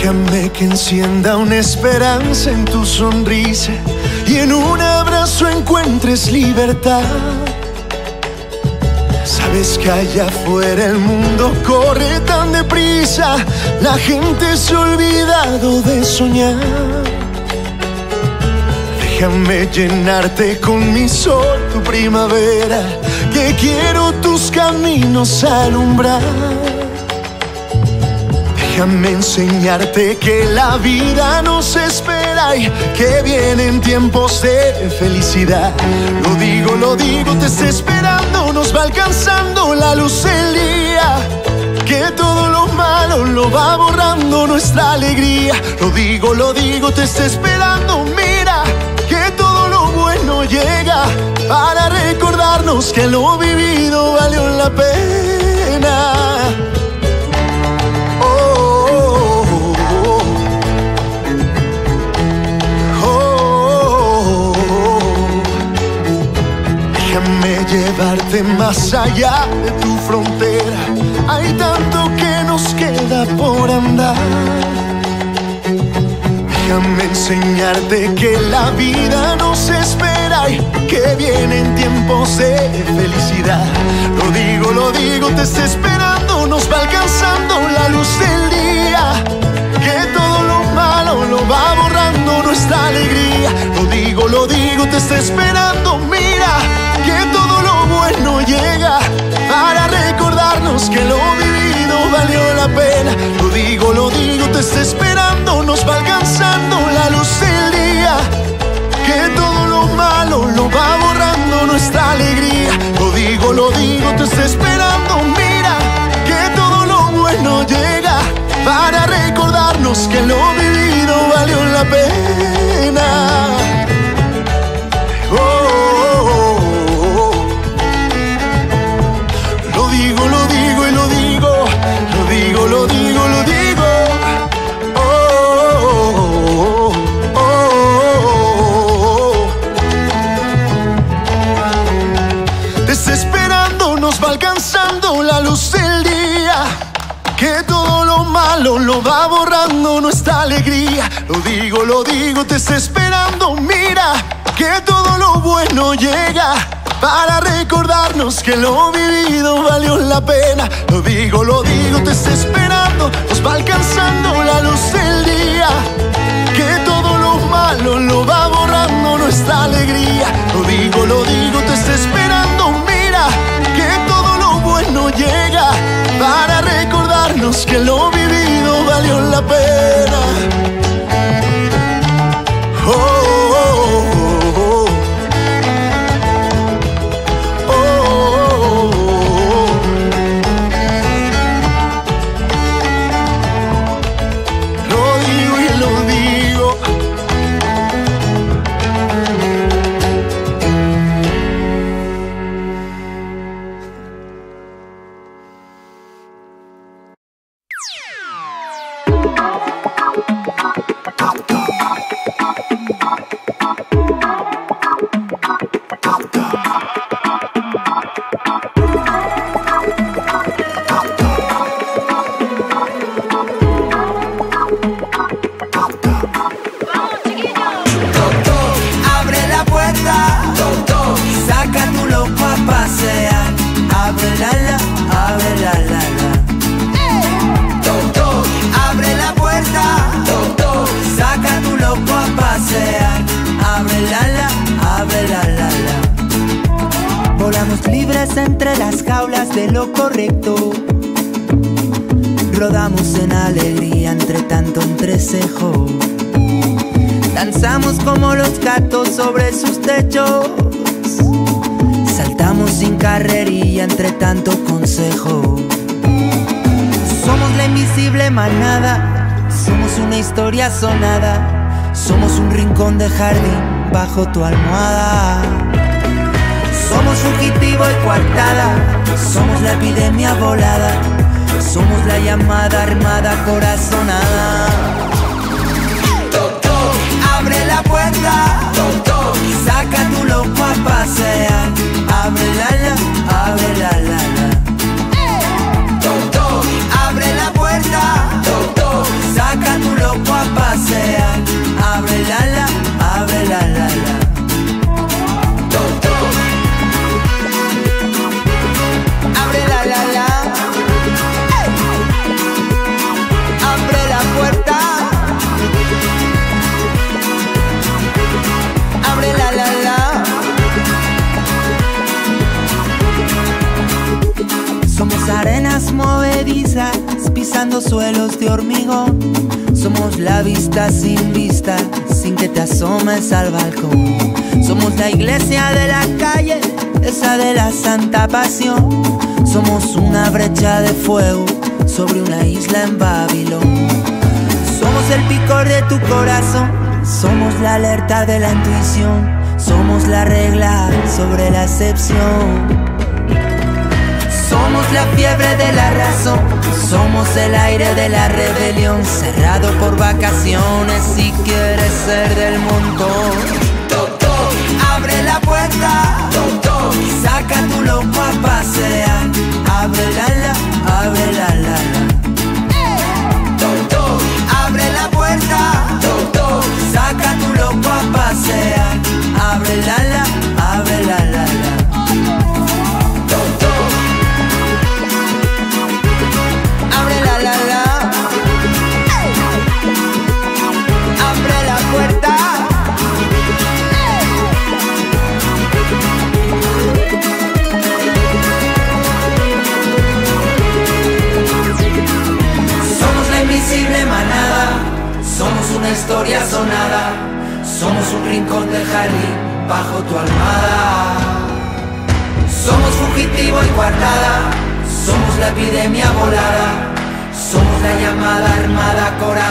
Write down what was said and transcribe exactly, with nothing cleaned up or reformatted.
Déjame que encienda una esperanza en tu sonrisa y en un abrazo encuentres libertad. Sabes que allá afuera el mundo corre tan deprisa, la gente se ha olvidado de soñar. Déjame llenarte con mi sol, tu primavera, que quiero tus caminos alumbrar. Déjame enseñarte que la vida nos espera y que vienen tiempos de felicidad. Lo digo, lo digo, te está esperando, nos va alcanzando la luz del día, que todo lo malo lo va borrando nuestra alegría. Lo digo, lo digo, te está esperando, mira, que todo lo bueno llega para recordarnos que lo vivido valió la pena. Llevarte más allá de tu frontera, hay tanto que nos queda por andar. Déjame enseñarte que la vida nos espera y que vienen tiempos de felicidad. Lo digo, lo digo, te está esperando, nos va alcanzando la luz del día, que todo lo malo lo va borrando nuestra alegría. Lo digo, lo digo, te está esperando, mira, que todo lo bueno llega para recordarnos que lo vivido valió la pena. Lo digo, lo digo, te está esperando, nos va alcanzando la luz del día, que todo lo malo lo va borrando nuestra alegría. Lo digo, lo digo, te está esperando, mira, que todo lo bueno llega para recordarnos que lo vivido valió la pena. Lo digo, lo digo, oh, oh, oh, oh. Te está esperando, nos va alcanzando la luz del día, que todo lo malo lo va borrando nuestra alegría. Lo digo, lo digo, te está esperando, mira, que todo lo bueno llega para recordarnos que lo vivido valió la pena. Lo digo, lo digo, te está esperando, nos va alcanzando la luz del día, que todo lo malo lo va borrando nuestra alegría. Lo digo, lo digo, te está esperando, mira, que todo lo bueno llega para recordarnos que lo vivido valió la pena. Oh. Entre las jaulas de lo correcto, rodamos en alegría entre tanto entrecejo. Danzamos como los gatos sobre sus techos, saltamos sin carrerilla entre tanto consejo. Somos la invisible manada, somos una historia sonada, somos un rincón de jardín bajo tu almohada. Somos fugitivo y coartada, somos la epidemia volada, somos la llamada armada corazonada. Toc, toc, abre la puerta, toc, toc, saca tu loco a pasear. Abre la la, abre la la la. Toc, toc, abre la puerta, toc, toc, saca tu loco pisando suelos de hormigón. Somos la vista sin vista, sin que te asomes al balcón. Somos la iglesia de la calle, esa de la santa pasión. Somos una brecha de fuego sobre una isla en Babilón. Somos el picor de tu corazón, somos la alerta de la intuición. Somos la regla sobre la excepción. Somos la fiebre de la razón, somos el aire de la rebelión. Cerrado por vacaciones si quieres ser del montón. Toc, toc, abre la puerta, toc, toc, saca tu loco a pasear. Abre la la, abre la la la. Toc, toc, abre la puerta, toc, toc, saca tu loco a pasear. Abre la la, abre la la la. Somos una historia sonada, somos un rincón del jardín bajo tu almohada. Somos fugitivo y coartada, somos la epidemia volada, somos la llamada armada coral.